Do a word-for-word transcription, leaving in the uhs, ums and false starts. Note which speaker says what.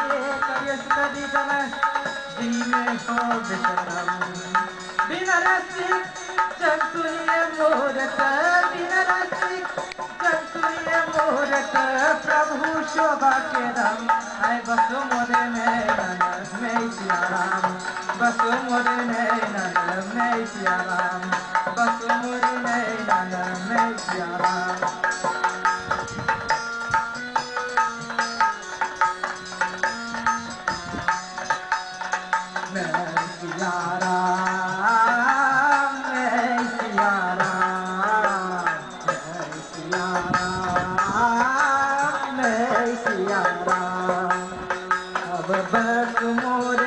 Speaker 1: करियस कदी कम जी में हो विश्राम बिना रसिक चंतुर्य मूरत बिना रसिक चंतुर्य मूरत प्रभु शोभा के राम आए बसो मोरे नैनन में सिया राम बसो मोरे नैनन में सिया राम बसो मोरे नैनन में सिया राम बस मोर